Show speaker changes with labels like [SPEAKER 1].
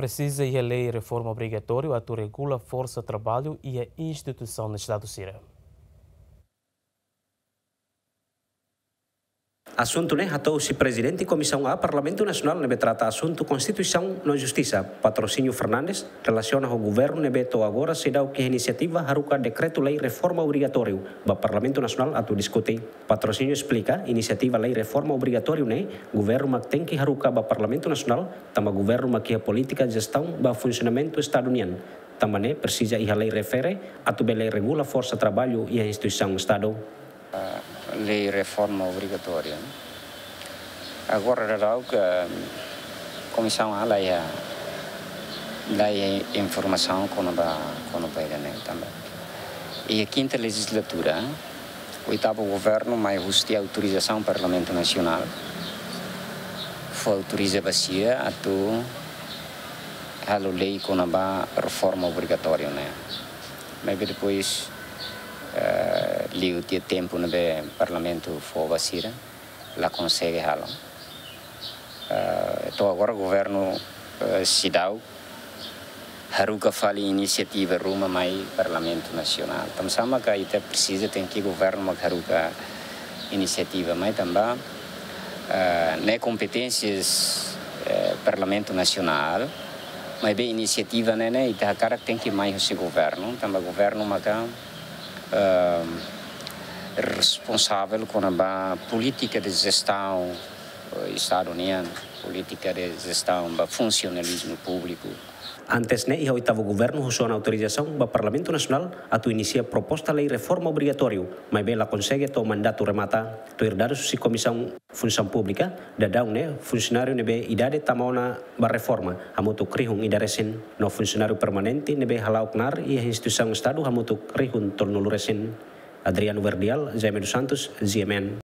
[SPEAKER 1] precisa e a lei reforma obrigatória a regula a força de trabalho e a instituição do Estado Síria.
[SPEAKER 2] Assunto né hatou-se presidente e comissão a Parlamento Nacional nebe trata assunto Constituição na Justiça. Patrocínio Fernandes relaciona ao governo nebe to agora se dá o que iniciativa haruka decreto lei reforma obrigatório. Ba Parlamento Nacional atu discute. Patrocínio explica iniciativa lei reforma obrigatório né governo mak tem que haruka ba Parlamento Nacional tama governo mak a política gestão ba funcionamento estadunian. Também precisa ir a lei refere atu be lei regula força trabalho e a instituição Estado.
[SPEAKER 3] Lei reforma obrigatória. Agora era o que a comissão a lei informação com o país também. E a quinta legislatura, o oitavo governo mais justi autorização do Parlamento Nacional foi autorizada a lei com a reforma obrigatória, né? Mas depois li o tempo no Parlamento foi vacina, lá consegue halo. Então agora o governo se dá haruka fali iniciativa ruma mai Parlamento Nacional. Tam sama ka ita precisa tem que governo mag haruka iniciativa mai também né competências Parlamento Nacional, mas bem iniciativa né ita cara tem que mais o governo, também governo maga responsável com a política de gestão estaduniana, política de gestão do funcionalismo público.
[SPEAKER 2] Antes né, o oitavo governo usou a autorização do Parlamento Nacional a iniciar proposta lei reforma obrigatório, mas bem ela consegue o mandato remata, to herdar se comissão função pública, dadão né, funcionário nebe idade tamona ba reforma, hamutu krihun idaresin no funcionário permanente nebe halauknar e a instituição Estado hamutu krihun tolnuluresin. Adriano Verdial, Jaime dos Santos, GMN.